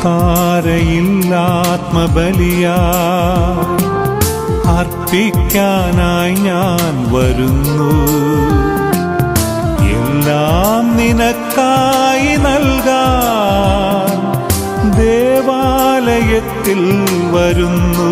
അൾത്താരയില്ലാത്മബലിയായി അർപ്പിക്കാനായി ഞാൻ വരുന്നു. എല്ലാം നിനക്കായി നൽകാൻ ദേവാലയത്തിൽ വരുന്നു.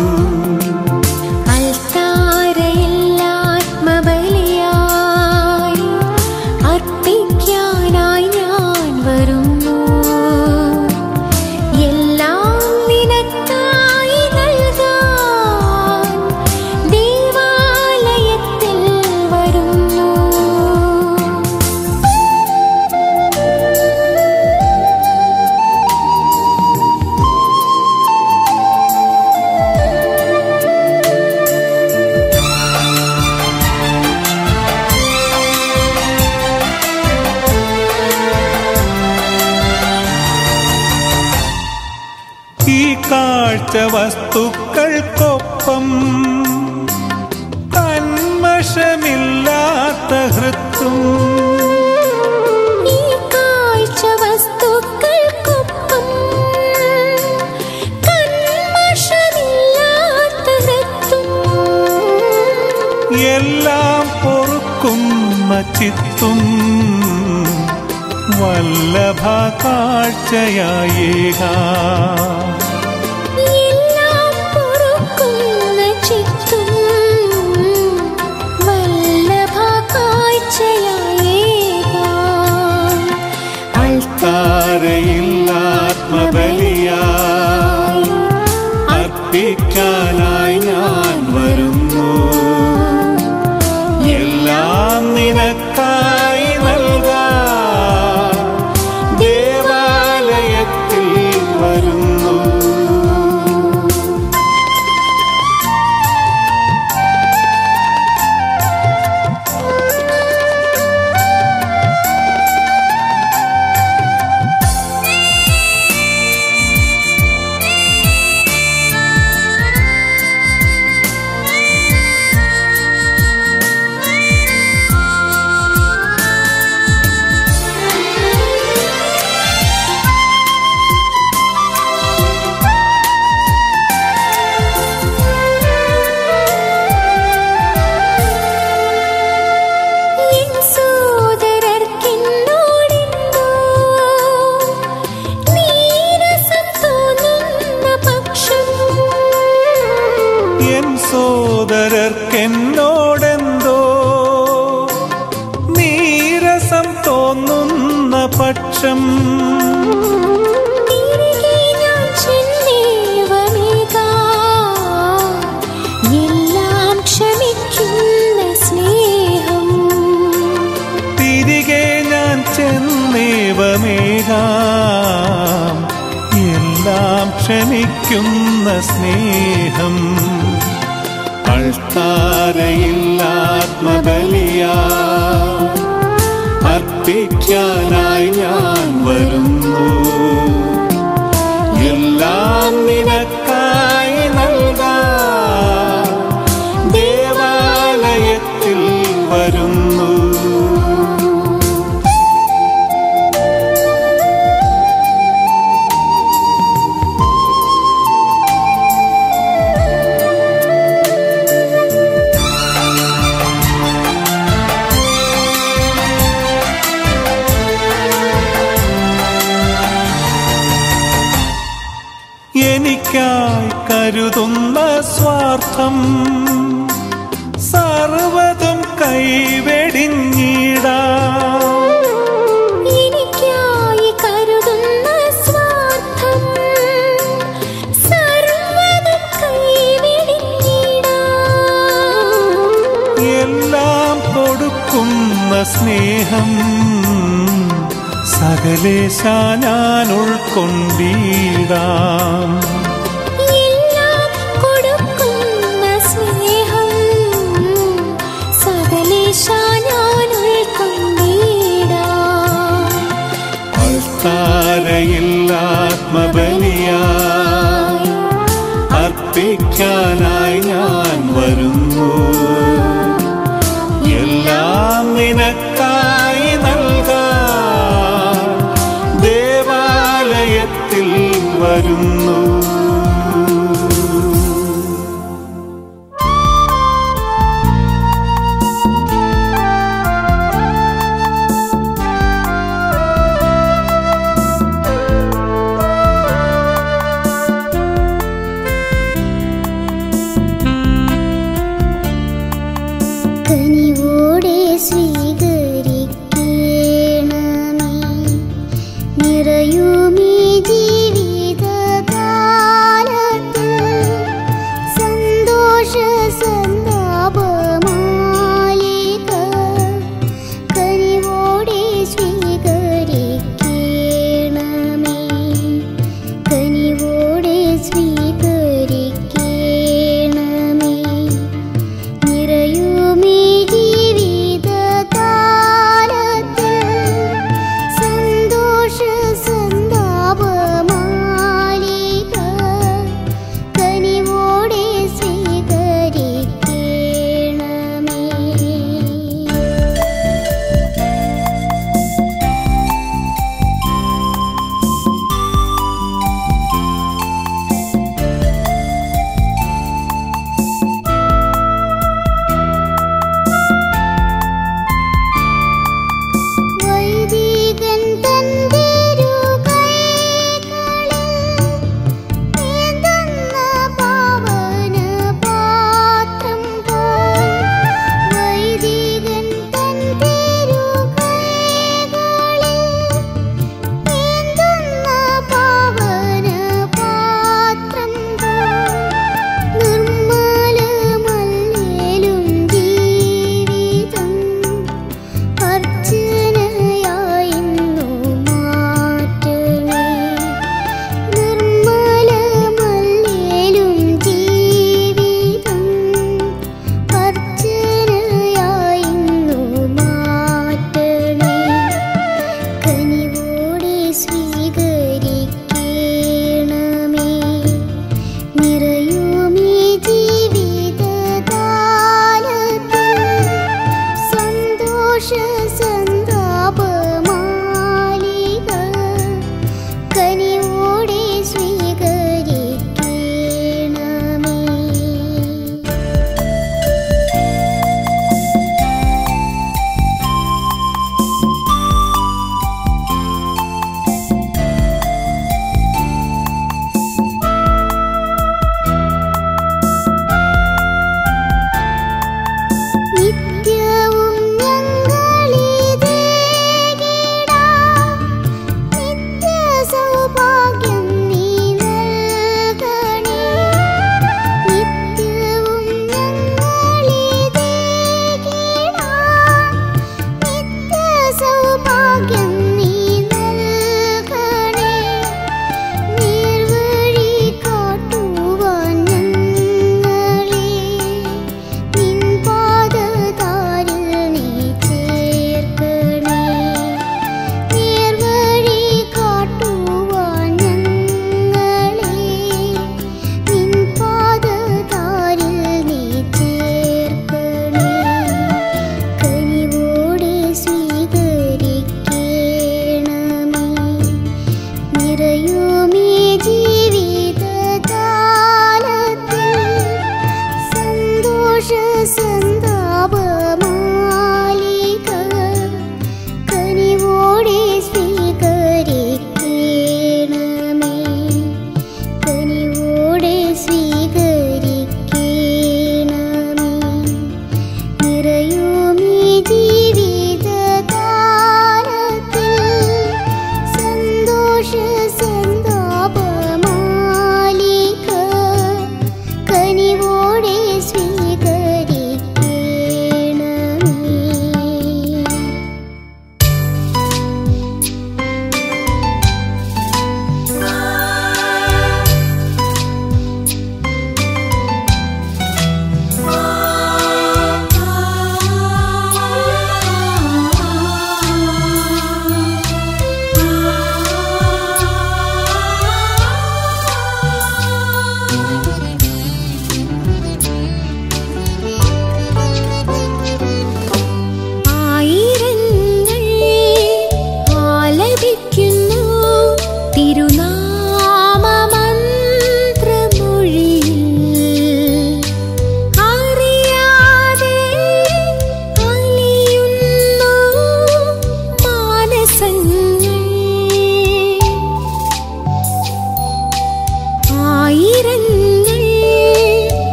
ഈ കാഴ്ച വസ്തുക്കൾക്കൊപ്പം കന്മഷമില്ലാത്ത ഹൃത്തും എല്ലാം പൊറുക്കുന്ന ചിത്തും വല്ലഭ കാഴ്ചയായേകാം. അൾത്താരയില്ലാത്മബലിയായി അർപ്പിക്കാനായി ഞാൻ വരുന്നു. എല്ലാം നിനക്കായി നൽകാൻ ദേവാലയത്തിൽ വരുന്നു. എൻ സോദരർക്കെന്നോടെന്തോ നീരസം തോന്നുന്ന പക്ഷം തിരികെ ഞാൻ ചെന്നേവമേകാം എല്ലാം ക്ഷമിക്കുന്ന സ്നേഹം. അൾത്താരയില്ലാത്മബലിയായി അർപ്പിക്കാനായി ഞാൻ വരുന്നു. എല്ലാം നിനക്കായി നൽകാൻ ദേവാലയത്തിൽ വരുന്നു. എനിക്കായി കരുതുന്ന സ്വാർത്ഥം സർവ്വതും കൈവെടിഞ്ഞിടാം. എനിക്കായി കരുതുന്ന സ്വാർത്ഥം സർവ്വതും കൈവെടിഞ്ഞിടാം. എല്ലാം കൊടുക്കുന്ന സ്നേഹം സകലേശ ഞാൻ ഉൾക്കൊണ്ടിടാം. എല്ലാം കൊടുക്കുന്ന സ്നേഹം സകലേശ ഞാൻ ഉൾക്കൊണ്ടിടാം. അൾത്താരയില്ലാത്മബലിയായി അർപ്പിക്കാനായി ഞാൻ വരുന്നു. എല്ലാം നിനക്കായി നൽകാൻ ദേവാലയത്തിൽ വരുന്നു. കനിവോടെ സ്വീകരിക്കണമേ നിറയുമീ ജീവിതകാലം.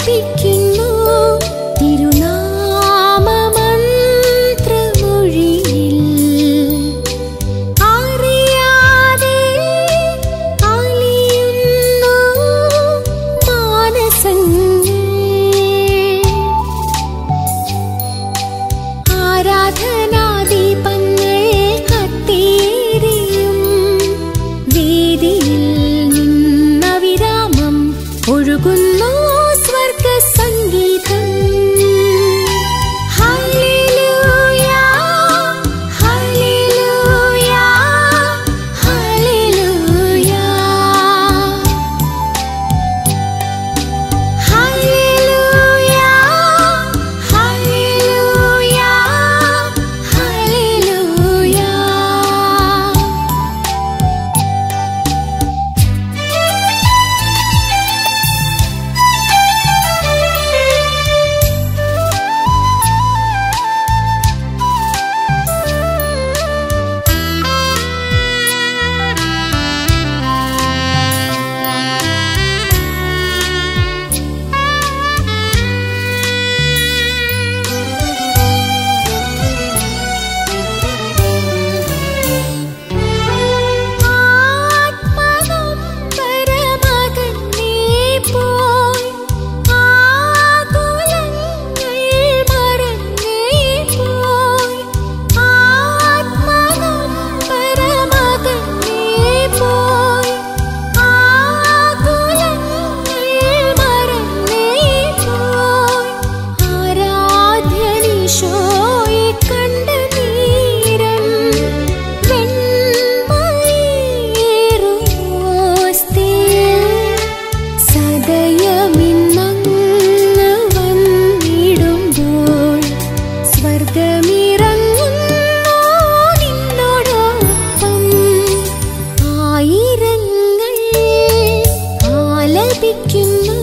ആലപിക്കുന്നു തിരുനാമമന്ത്രമൊഴിയിൽ. അറിയാതെ അലിയുന്നു മാനസങ്ങൾ. ആരാധനാദീപങ്ങൾ കത്തിയെരിയും വേദിയിൽ നിന്ന വിരാമം ഒഴുകുന്നു സ്വർഗ സംഗീതം. ഹല്ലേലൂയ ഹല്ലേലൂയ ഹല്ലേലൂയ ഹല്ലേലൂയ ഹല്ലേലൂയ ഹല്ലേലൂയ. ആത്മനൊമ്പരമകന്നേ പോയി ആകുലങ്ങൾ മറന്നേ പോയി. ആത്മനൊമ്പരമകന്നേ പോയി ആകുലങ്ങൾ മറന്നേ പോയി. ആരാധ്യനീശോയെ കണ്ട നേരം വെണ്മയേറുമോസ്തിയിൽ സദയമിന്നങ്ങ് വന്നിടുമ്പോൾ സ്വർഗമിറങ്ങുന്നു നിന്നോടൊപ്പം. ആയിരങ്ങൾ ആലപിക്കുന്നു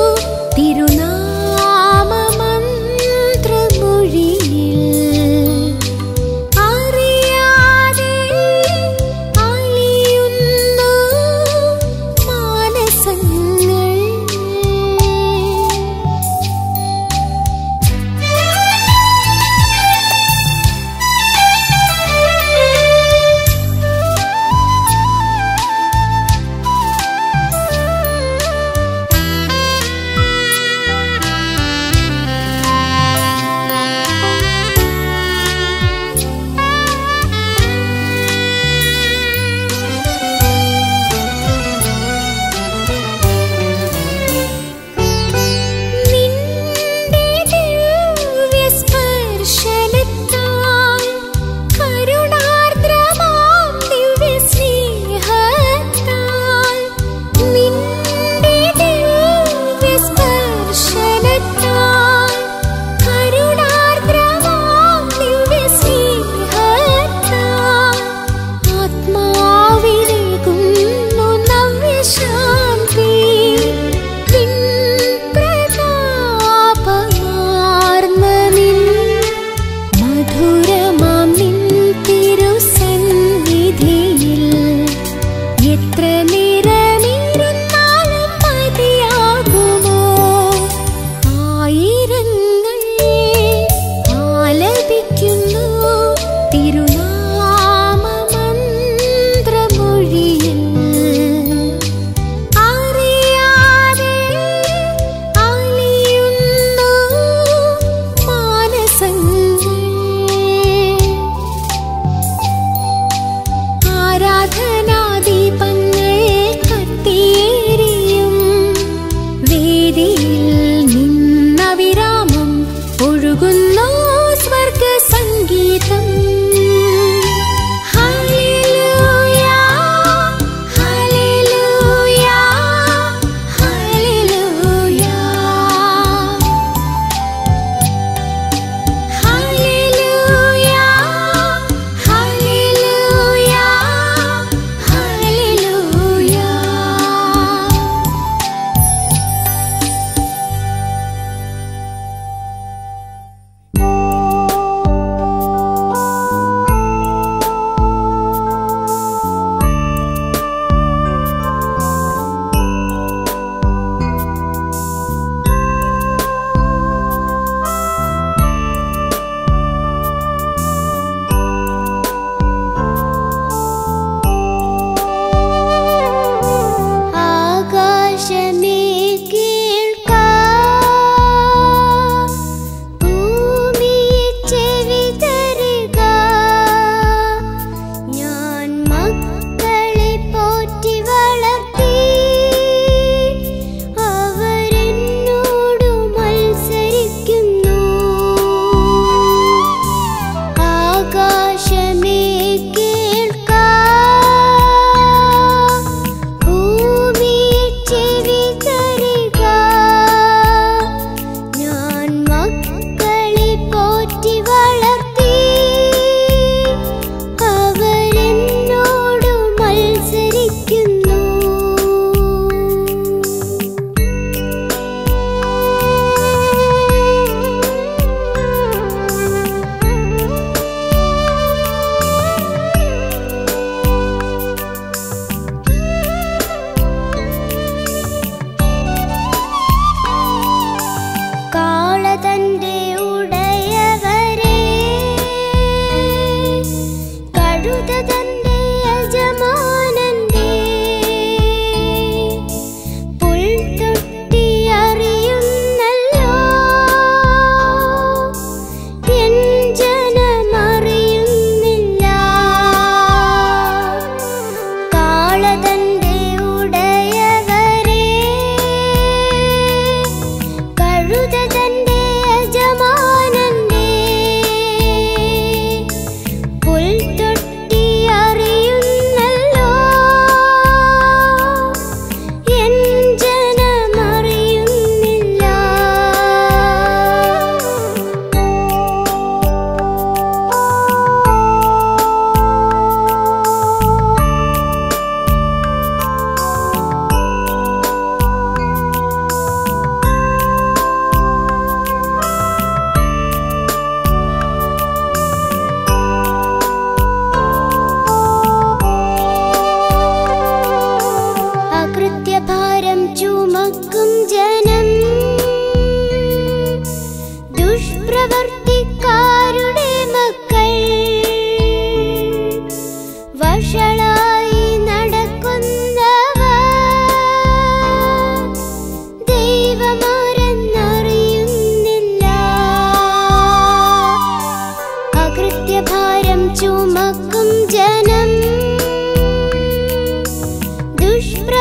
തിരുനാമമന്ത്രമൊഴിയിൽ. അറിയാതെ അലിയുന്നു മാനസങ്ങൾ.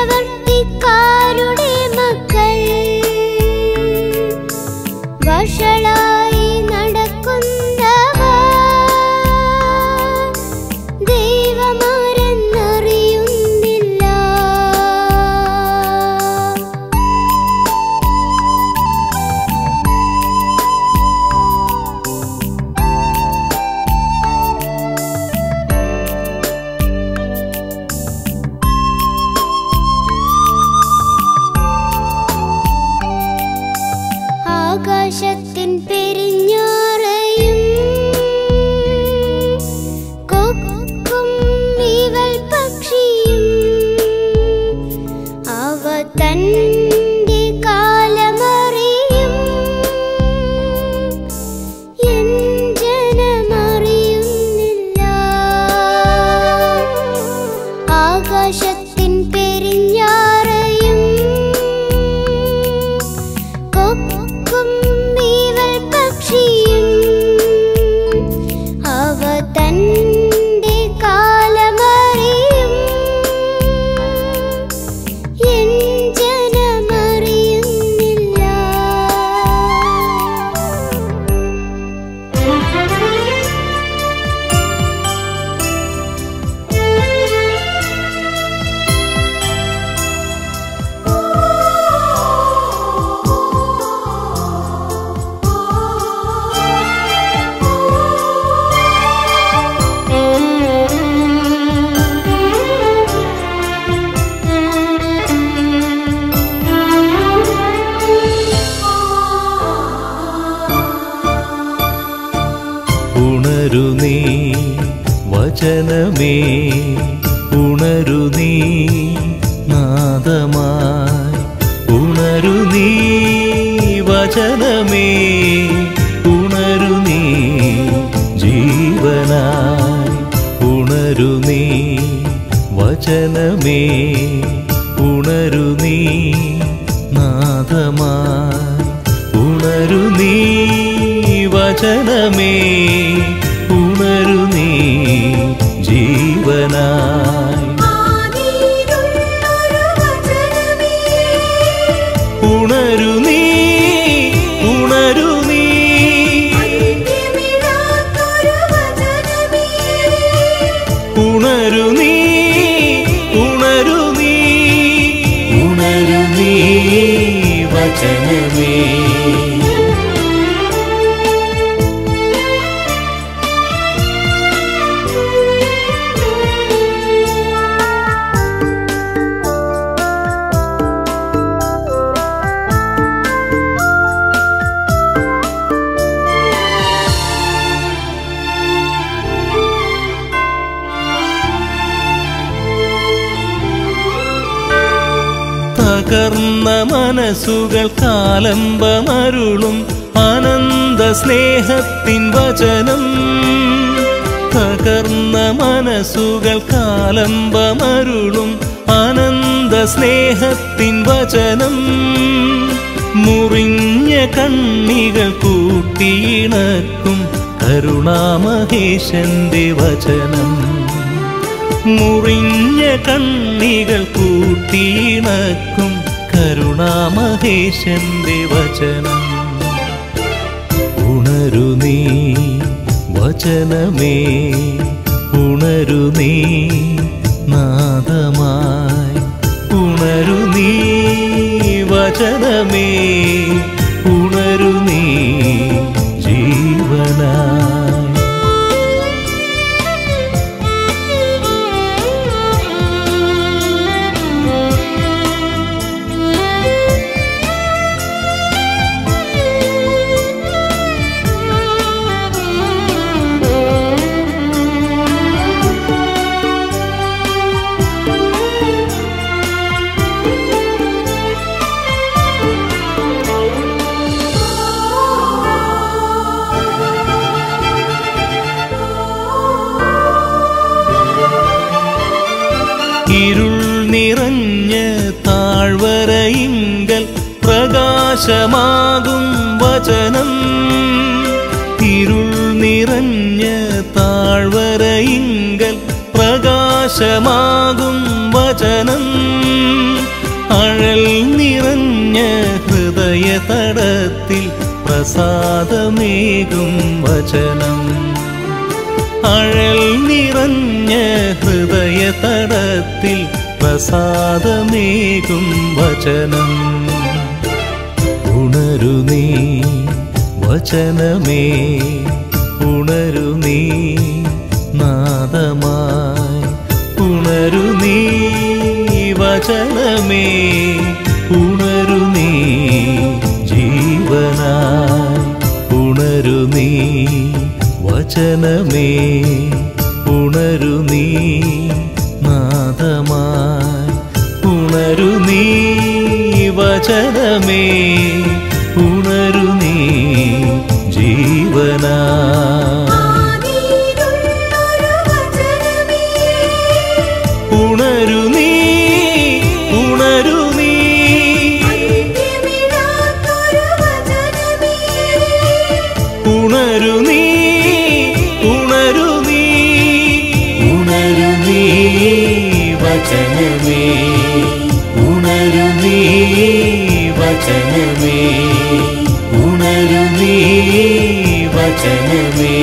ചക്രവർത്തിക്കാരുടെ മക്കൾ വഷളായി നടക്കുന്നവർ ദൈവമാരെന്നറിയുന്നില്ല. ആകാശത്തിൻ പെരിഞ്ഞാറയും കൊക്കും ഇവൾ പക്ഷിയും അവ തന്റെ കാലമറിയും എൻ ജനമറിയുന്നില്ല. ആകാശത്തിൻ പെരിഞ്ഞാറയും കൊക്കും ഇവൾ പക്ഷിയും അവ തന്റെ കാലമറിയും എൻ ജനമറിയുന്നില്ല. ഉണരു നീ വചനമേ, ഉണരു നീ നാദമായി. ഉണരു നീ വചനമേ, ഉണരു നീ ജീവനായി. ഉണരു നീ വചനമേ, ഉണരു നീ നാദമായി. ഉണരു നീ വചനമേ, ഉണരു നീ ജീവനായി. ഉണരു നീ, ഉണരു നീ, ഉണരു നീ, ഉണരു നീ, ഉണരു നീ വചനമേ. തകർന്ന മനസ്സുകൾ കാലംബമരുളും അനന്ത സ്നേഹത്തിൻ വചനം. തകർന്ന മനസ്സുകൾ കാലംബമരുളും അനന്ത സ്നേഹത്തിൻ വചനം. മുറിഞ്ഞ കണ്ണികൾ കൂട്ടിയിണക്കും കരുണാമഹേശന്റെ വചനം. മുറിഞ്ഞ കണ്ണികൾ കൂട്ടിയിണക്കും കരുണാമഹേശന്റെ വചനം. ഉണരു നീ വചനമേ, ഉണരു നീ നാദമായി. ഉണരു നീ വചനമേ, ഉണരു നീ ജീവനായി. ഇരുൾ നിറഞ്ഞ താഴ്വരയിങ്കൽ പ്രകാശമാകും വചനം. ഇരുൾ നിറഞ്ഞ താഴ്വരയിങ്കൽ പ്രകാശ പ്രകാശമാകും വചനം അഴൽ നിറഞ്ഞ ഹൃദയ തടത്തിൽ പ്രസാദമേകും വചനം അഴൽ നിറഞ്ഞ ഹൃദയ തടത്തിൽ പ്രസാദമേകും വചനം ഉണരു നീ വചനമേ ഉണരു നീ നാദമായി ഉണരു നീ വചനമേ ഉണരു നീ ജീവനായി ഉണരു നീ വചനമേ ഉണരു നീ നാദമായി ഉണരു നീ വചനമേ ഉണരു നീ ജീവനായി ഉണരു നീ ഉണരു നീ ഉണരു നീ ഉണരു നീ ഉണരു നീ വചനമേ ഉണരു നീ വചനമേ ഉണരു നീ വചനമേ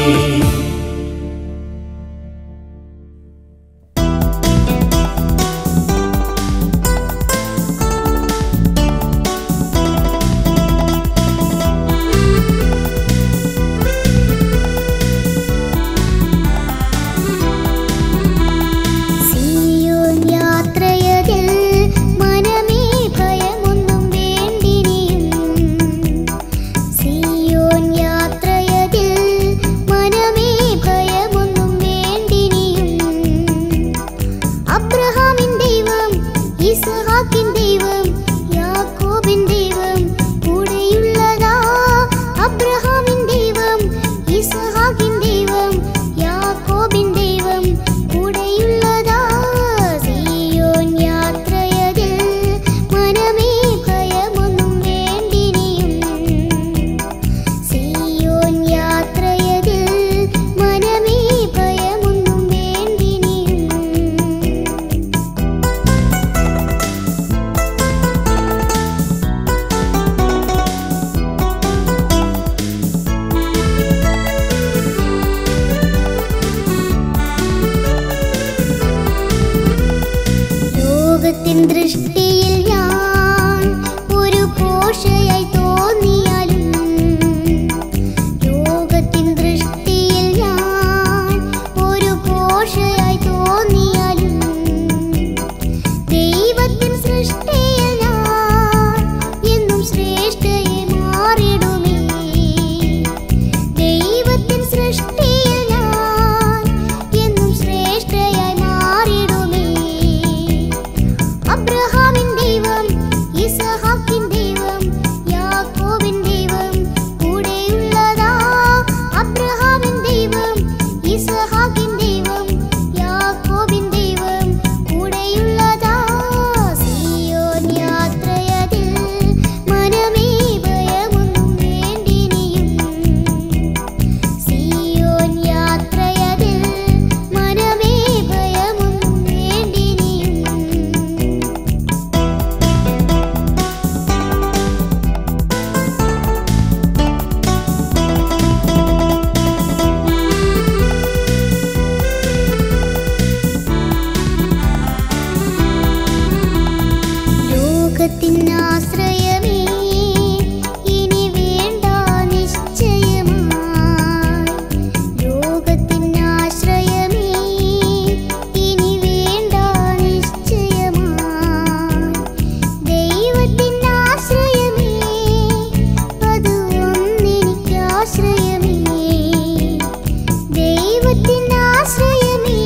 ദൃഷ്ടിയിൽ ഞാൻ ഒരു പോഷയായി തോന്നിയാലും ലോകത്തിൻ ദൃഷ്ടിയിൽ ഞാൻ ഒരു പോഷയായി തോന്നിയാലും ദൈവത്തിൻ സൃഷ്ടിയിൽ ഞാൻ എന്നും ശ്രേഷ്ഠയെ മാറിടുമേ ദൈവത്തിൻ സൃഷ്ടിയിൽ ഞാൻ എന്നും ശ്രേഷ്ഠയായി മാറിടുമേ അബ്രഹാമിൻ ദൈവം ഇസഹാക്കിൻ ദൈവം യാക്കോബിൻ ദൈവം കൂടെയുള്ളതാ അബ്രഹാമിൻ ദൈവം ഇസഹാക്കിൻ ദൈവം യാക്കോബിൻ ദൈവം കൂടെയുള്ളതാ സിയോൻ യാത്രയതിൽ മനമേ ഭയമൊന്നും വേണ്ടിനിയും സിയോൻ യാത്രയതിൽ മനമേ ഭയമൊന്നും വേണ്ടിനിയും ലോകത്തിൻ ആശ്രയമേ ഇനി വേണ്ട നിശ്ചയമായി ലോകത്തിൻ ആശ്രയമേ ഇനി വേണ്ട നിശ്ചയമായി ദൈവത്തിൻ ആശ്രയമേ അത് ഒന്നെനിക്കാശ്രയമേ ദൈവത്തിൻ ആശ്രയമേ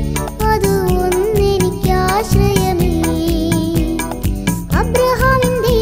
അത് ഒന്നെനിക്കാശ്രയമേ അബ്രഹാമിൻ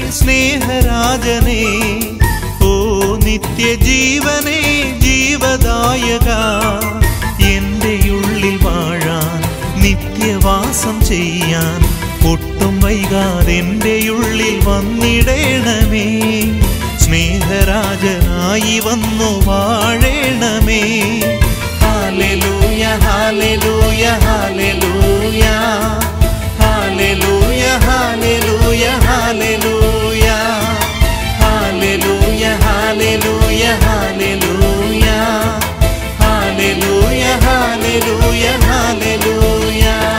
സ്നേഹരാജനേ ഓ നിത്യജീവനേ ജീവദായക എൻ്റെ ഉള്ളിൽ വാഴാൻ നിത്യവാസം ചെയ്യാൻ ഒട്ടും വൈകാതെ എൻ്റെ ഉള്ളിൽ വന്നിടേണമേ സ്നേഹരാജനായി വന്നു വാഴേണമേ ഹല്ലേലൂയ ഹല്ലേലൂയ ഹല്ലേലൂയ ഹല്ലേലൂയ ഹല്ലേലൂയ ഹല്ലേലൂയ ഹല്ലേലൂയ ഹല്ലേലൂയ ഹല്ലേലൂയ ഹല്ലേലൂയ ഹല്ലേലൂയ ഹല്ലേലൂയ.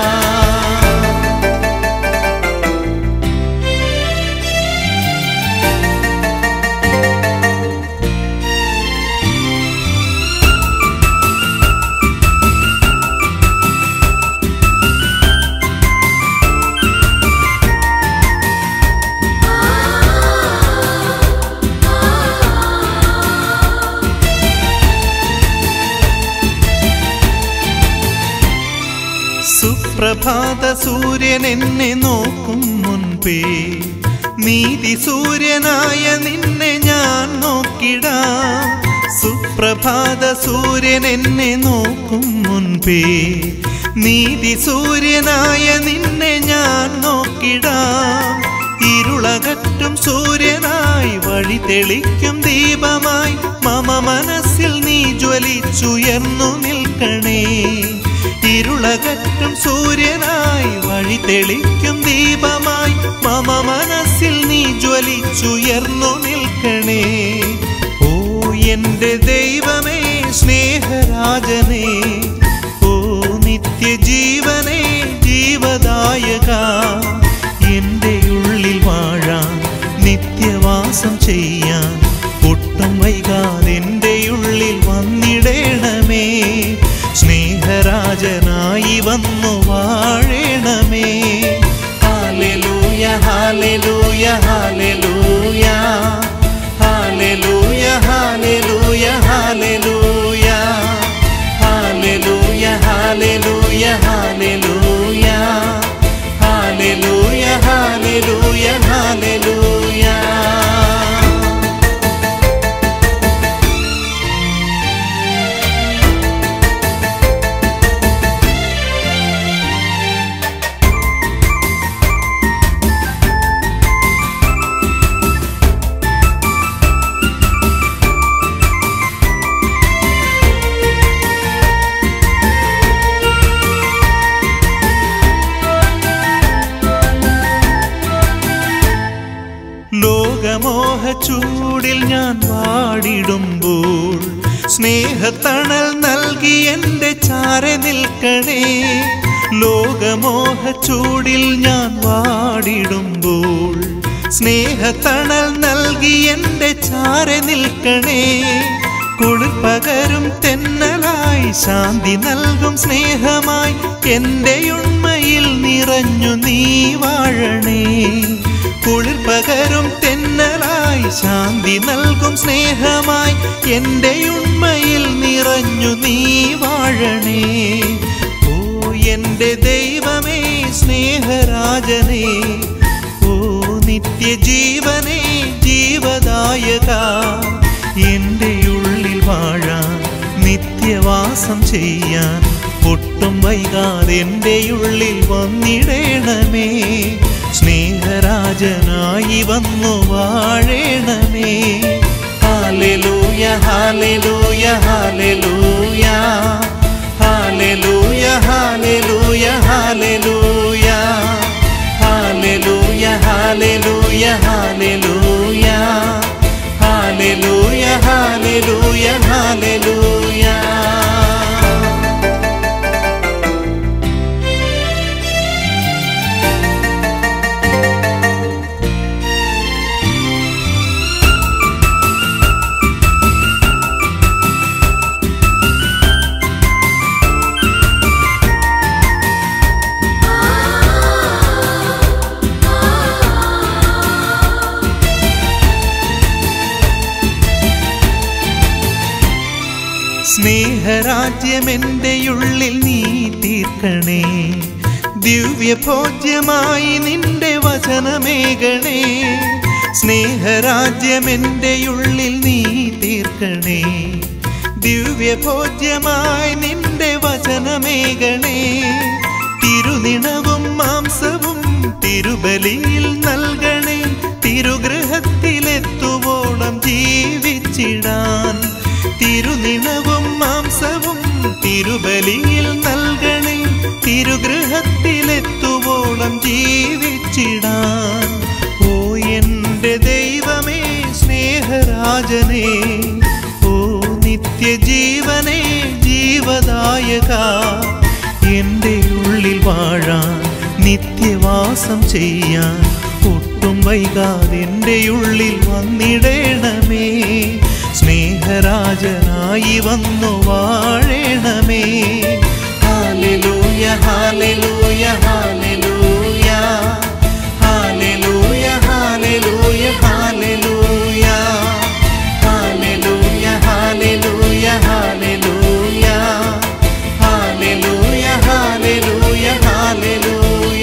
സുപ്രഭാത സൂര്യൻ എന്നെ നോക്കും മുൻപേ നീതി സൂര്യനായ നിന്നെ ഞാൻ നോക്കിടാം സുപ്രഭാത സൂര്യൻ എന്നെ നോക്കും മുൻപേ നീതി സൂര്യനായ നിന്നെ ഞാൻ നോക്കിടാം ഇരുളകറ്റും സൂര്യനായി വഴി തെളിക്കും ദീപമായി മമ മനസ്സിൽ നീ ജ്വലിച്ചുയർന്നു നിൽക്കണേ ഇരുളകറ്റും സൂര്യനായി വഴി തെളിക്കും ദീപമായി മമ മനസ്സിൽ നീ ജ്വലിച്ചുയർന്നു നിൽക്കണേ ഓ എൻ്റെ ദൈവമേ സ്നേഹരാജനേ ഓ നിത്യജീവനേ ജീവദായക എൻ്റെ ഉള്ളിൽ വാഴാൻ നിത്യവാസം ചെയ്യാൻ ഒട്ടും വൈകാതെ എൻ്റെ ഉള്ളിൽ വന്നിടേണമേ സ്നേഹരാജനായി വന്നു വാഴേണമേ ഹല്ലേലൂയ ഹല്ലേലൂയ ഹല്ലേലൂയ ഹല്ലേലൂയ ഹല്ലേലൂയ ഹല്ലേലൂയ ഹല്ലേലൂയ ഹല്ലേലൂയ ഹല്ലേലൂയ ഹല്ലേലൂയ ഹല്ലേലൂയ ഹല്ലേലൂയ. ലോകമോഹച്ചൂടിൽ ഞാൻ വാടിടുമ്പോൾ സ്നേഹത്തണൽ നൽകി എൻ്റെ ചാരെ നിൽക്കണേ ലോകമോഹച്ചൂടിൽ ഞാൻ വാടിടുമ്പോൾ സ്നേഹത്തണൽ നൽകി എൻ്റെ ചാരെ നിൽക്കണേ കുളിർ പകരും തെന്നലായി ശാന്തി നൽകും സ്നേഹമായി എൻ്റെ ഉണ്മയിൽ നിറഞ്ഞു നീ വാഴണേ കുളിർ പകരും തെന്നലായി ശാന്തി നൽകും സ്നേഹമായി എൻ്റെ ഉണ്മയിൽ നിറഞ്ഞു നീ വാഴണേ ഓ എൻ്റെ ദൈവമേ സ്നേഹരാജനേ ഓ നിത്യജീവനേ ജീവദായക എൻ്റെ ഉള്ളിൽ വാഴാൻ നിത്യവാസം ചെയ്യാൻ ഒട്ടും വൈകാതെ എൻ്റെ ഉള്ളിൽ വന്നിടേണമേ സ്നേഹരാജനായി വന്നു വാഴേണമേ ഹല്ലേലൂയ ഹല്ലേലൂയ ഹല്ലേലൂയ ഹല്ലേലൂയ ഹല്ലേലൂയ ഹല്ലേലൂയ ഹല്ലേലൂയ ഹല്ലേലൂയ ഹല്ലേലൂയ ഹല്ലേലൂയ ഹല്ലേലൂയ ഹല്ലേലൂയ. സ്നേഹരാജ്യമെൻ്റെ ഉള്ളിൽ നീ തീർക്കണേ ദിവ്യഭോജ്യമായി നിന്റെ വചനമേകണേ സ്നേഹരാജ്യമെൻ്റെയുള്ളിൽ നീ തീർക്കണേ. ദിവ്യഭോജ്യമായി നിന്റെ വചനമേകണേ. തിരുനിണവും മാംസവും തിരുബലിയിൽ നൽകണേ. തിരുഗൃഹത്തിലെത്തുവോളം ജീവിച്ചിടാൻ. തിരുനിണവും മാംസവും തിരുബലിയിൽ നൽകണേ. തിരുഗൃഹത്തിലെത്തുവോളം ജീവിച്ചിടാൻ. ഓ എൻ്റെ ദൈവമേ സ്നേഹരാജനേ, ഓ നിത്യജീവനേ ജീവദായക, എൻ്റെ ഉള്ളിൽ വാഴാൻ നിത്യവാസം ചെയ്യാൻ ഒട്ടും വൈകാതെ എൻ്റെ ഉള്ളിൽ വന്നിടേണമേ. സ്നേഹരാജനായി വന്നു വാഴേണമേ. ഹല്ലേലൂയ ഹല്ലേലൂയ ഹല്ലേലൂയ ഹല്ലേലൂയ ഹല്ലേലൂയ ഹല്ലേലൂയ ഹല്ലേലൂയ ഹല്ലേലൂയ ഹല്ലേലൂയ ഹല്ലേലൂയ ഹല്ലേലൂയ ഹല്ലേലൂയ.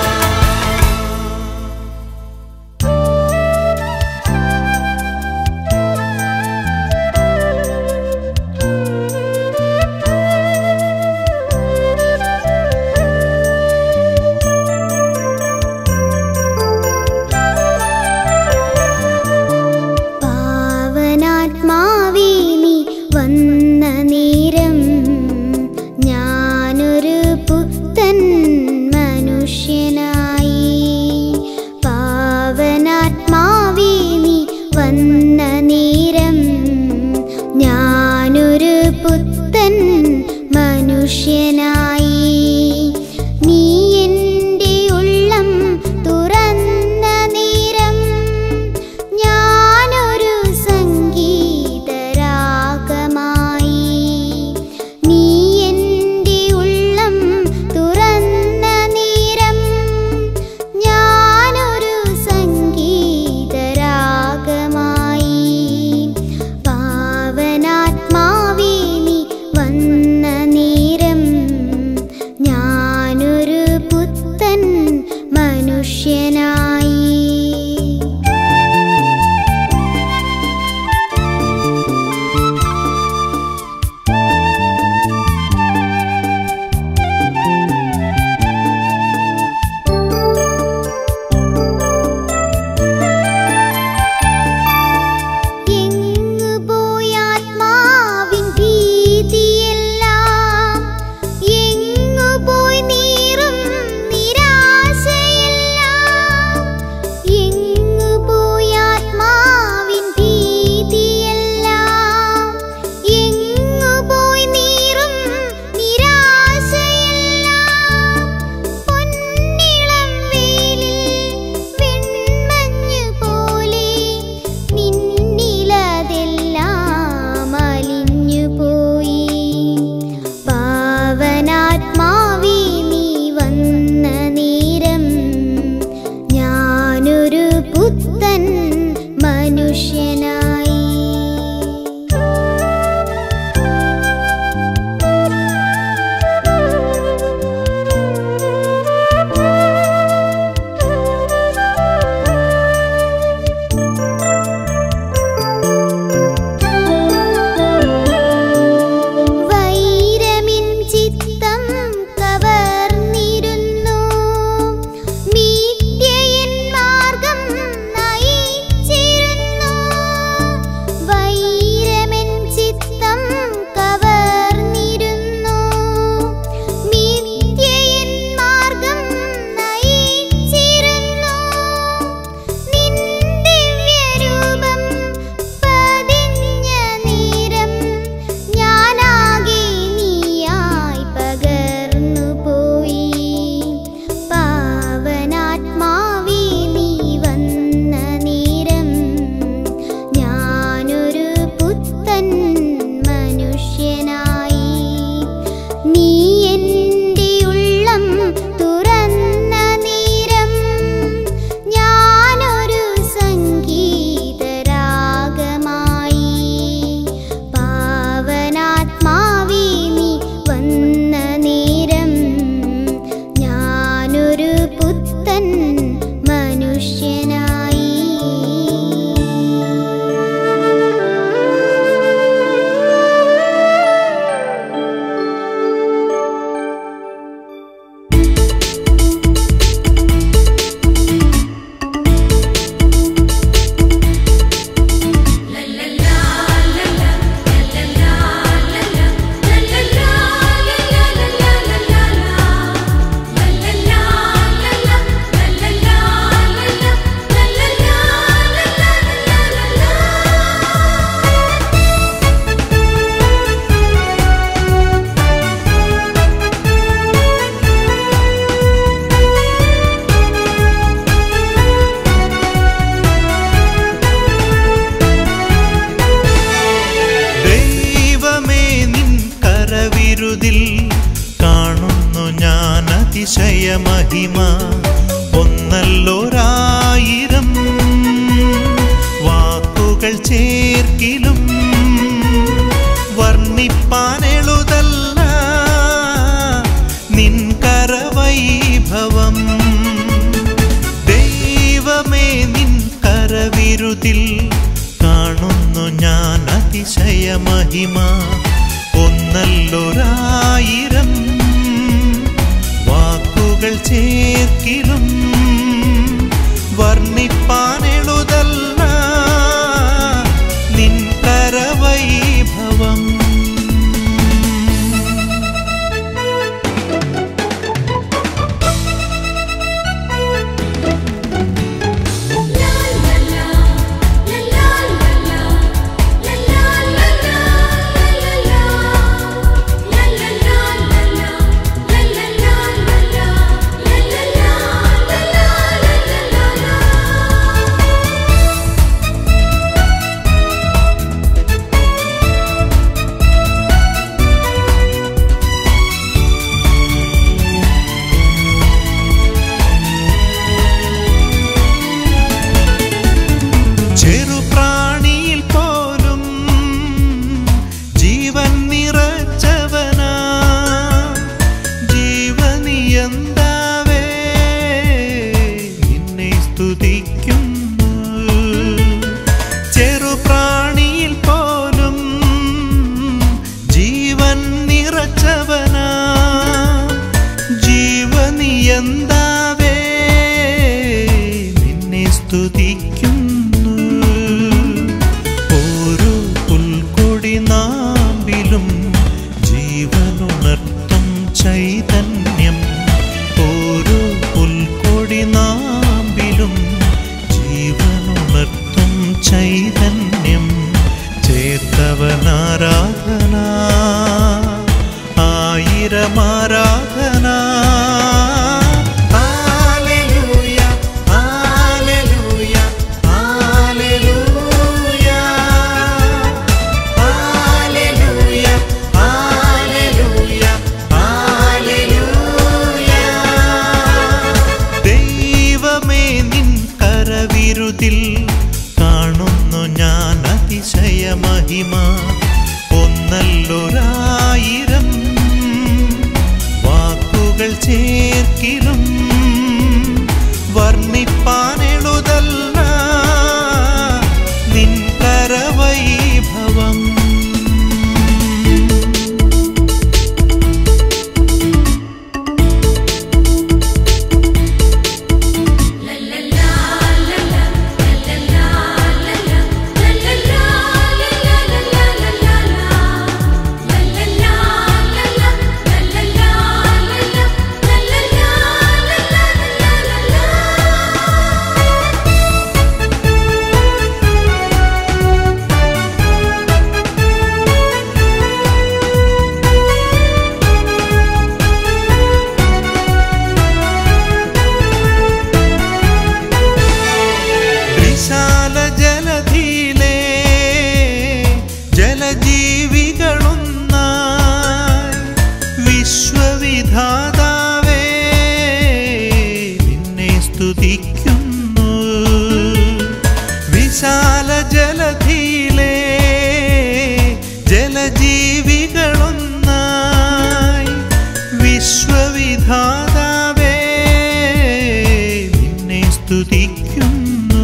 പാവനാത്മാവേ നീ വന്ന നേരം ഞാനൊരു പുത്തൻ മനുഷ്യനായി. പാവനാത്മാവേ നീ വന്ന നേരം ഞാനൊരു പുത്തൻ മനുഷ്യനായി. നീ എൻ്റെ ഉള്ളം തുറന്ന നേരം ഞാനൊരു സംഗീതരാഗമായി. നീ എൻ്റെ ഉള്ളം തുറന്ന നേരം ഞാനൊരു സംഗീതരാഗമായി. കരവിരുതിൽ കാണുന്നു ഞാൻ അതിശയ മഹിമ. ഒന്നല്ലൊരായിരം വാക്കുകൾ ചേർക്കിലും വർണ്ണിപ്പാനെളുതല്ല നിൻ കരവൈഭവം. ദൈവമേ നിൻ കരവിരുതിൽ കാണുന്നു ഞാൻ അതിശയ മഹിമ. ഒന്നല്ലൊരായിരം വാക്കുകൾ ചേർക്കിലും വർണ്ണിപ്പാനെളുതല്ല നിൻ കരവൈഭവം. ചെറുപ്രാണിയിൽ പോലും ജീവൻ നിറച്ചവനാ ജീവനിയന്താവേ നിന്നെ സ്തുതിക്കുന്നു. ചെറുപ്രാണിയിൽ പോലും ജീവൻ നിറച്ചവനാ ജീവനിയന്താവേ നിന്നെ സ്തുതിക്കുന്നു. ഓരോ പുൽക്കൊടിനാമ്പിലും ജീവനുണർത്തും ചൈതന്യം. ഓരോ പുൽക്കൊടിനാമ്പിലും ജീവനുണർത്തും ചൈതന്യം. ചേർത്തവനാരാധന ആയിരമാരാധന. കരവിരുതിൽ കാണുന്നു ഞാൻ അതിശയ മഹിമ. ഒന്നല്ലൊരായിരം വാക്കുകൾ ചേർക്കിലും വർണ്ണിപ്പാനെളുതല്ല നിൻ കരവൈഭവം. വിശാല ജലധിയിലെ ജലജീവികളൊന്നായി വിശ്വവിധാതാവേ നിന്നെ സ്തുതിക്കുന്നു. വിശാല ജലധിയിലെ ജലജീവികളൊന്നായി വിശ്വവിധാതാവേ നിന്നെ സ്തുതിക്കുന്നു.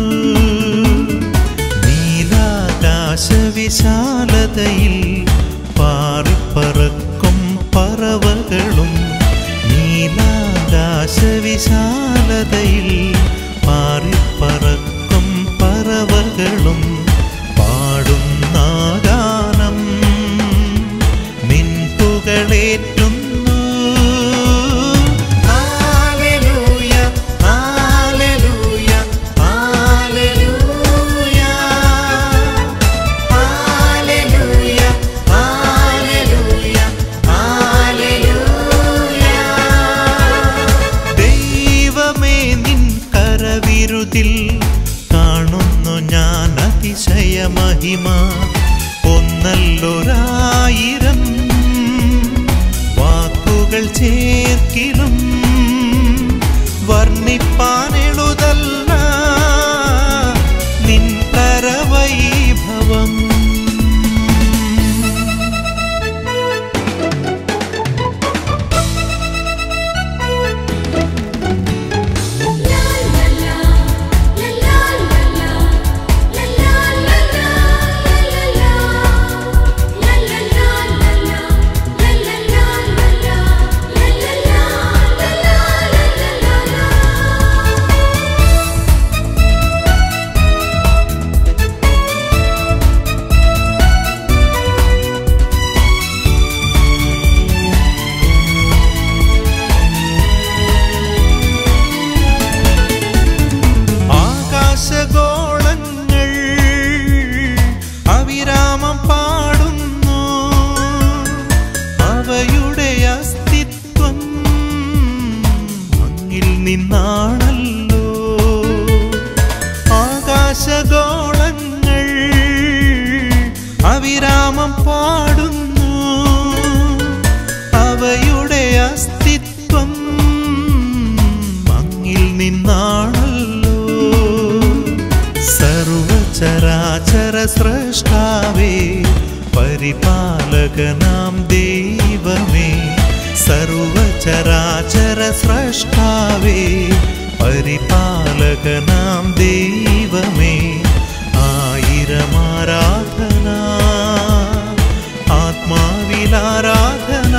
നീലാകാശവിശാലതയിൽ പാറിപ്പറക്കും പറവകളും നീലാകാശവിശാലതയിൽ പാറിപ്പറക്കും പറവകളും പാടുന്ന ഗാനം നിൻ പുകളേറ്റുന്നു. കാണുന്നു ഞാൻ അതിശയ മഹിമ. ഒന്നല്ലൊരായിരം വാക്കുകൾ ചേർക്കിലും വർണ്ണിപ്പാനെഴുതല്ല നിൻ കരവൈഭവം. ആകാശഗോളങ്ങൾ അവിരാമം പാടുന്നു, അവയുടെ അസ്തിത്വം അങ്ങിൽ നിന്നാണല്ലോ. ആകാശഗോളങ്ങൾ അവിരാമം പാടുന്നു, അവയുടെ അസ്തിത്വം അങ്ങിൽ നിന്നാണല്ലോ. സർവചരാചര സ്രഷ്ടാവേ പരിപാലകനാം ദൈവമേ, സർവചരാചര സ്രഷ്ടാവേ പരിപാലകനാം ദൈവമേ, ആയിരം ആരാധന ആത്മാവിലാരാധന.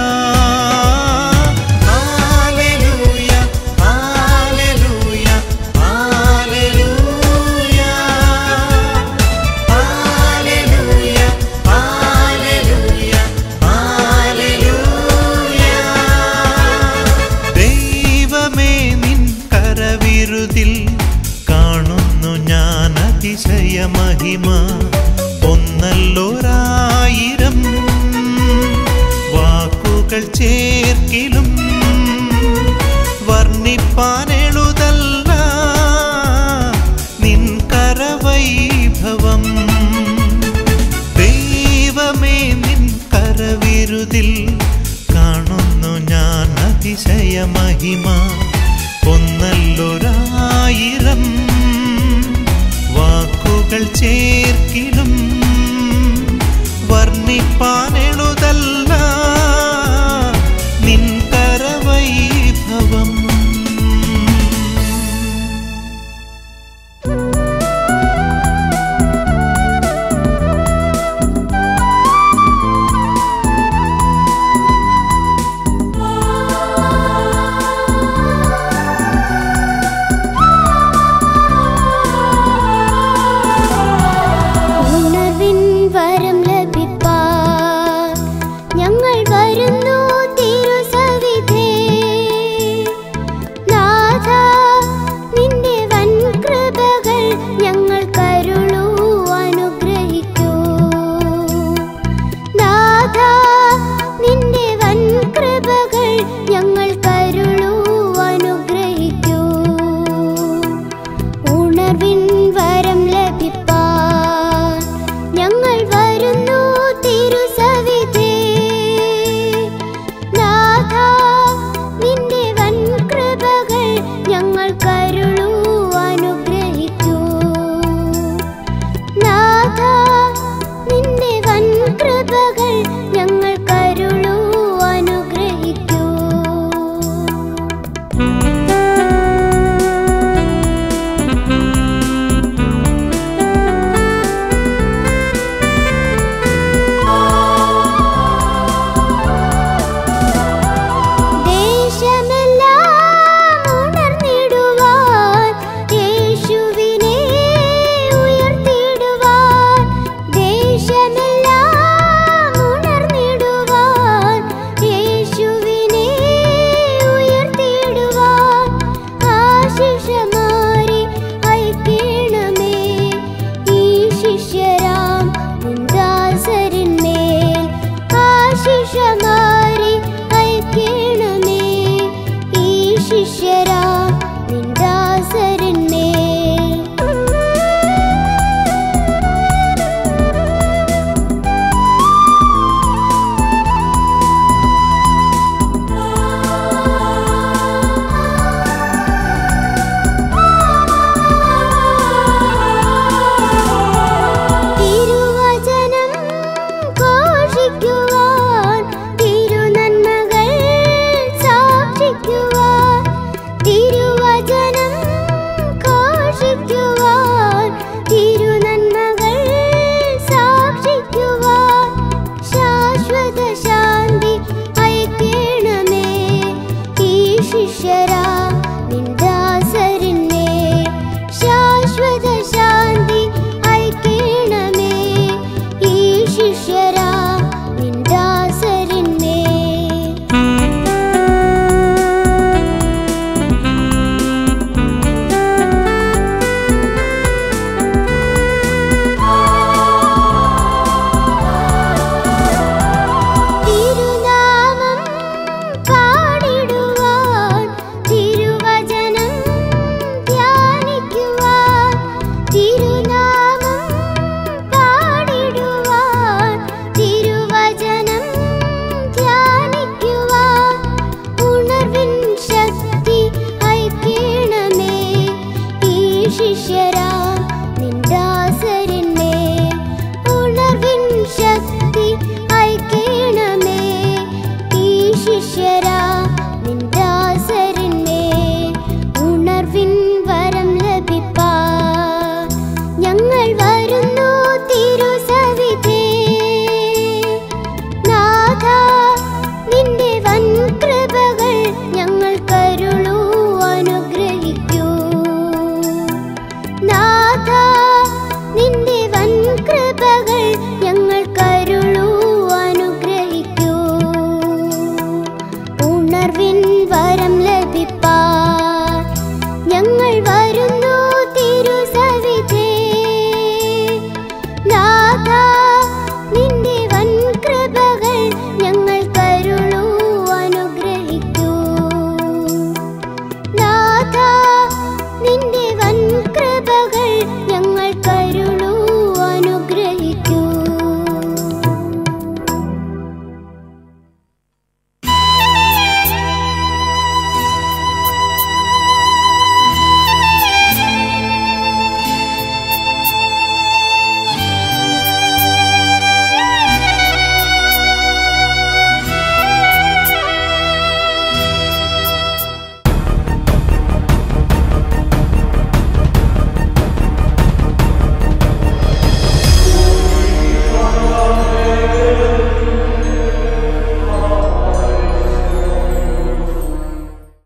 കാണുന്നു ഞാൻ അതിശയ മഹിമ, ഒന്നല്ലോരായിരം വാക്കുകൾ ചേർക്കിലും വർണ്ണിപ്പാനെഴുതല്ല നിൻ കരവൈഭവം. ദൈവമേ നിൻ കരവിരുതിൽ കാണുന്നു ഞാൻ അതിശയ മഹിമ.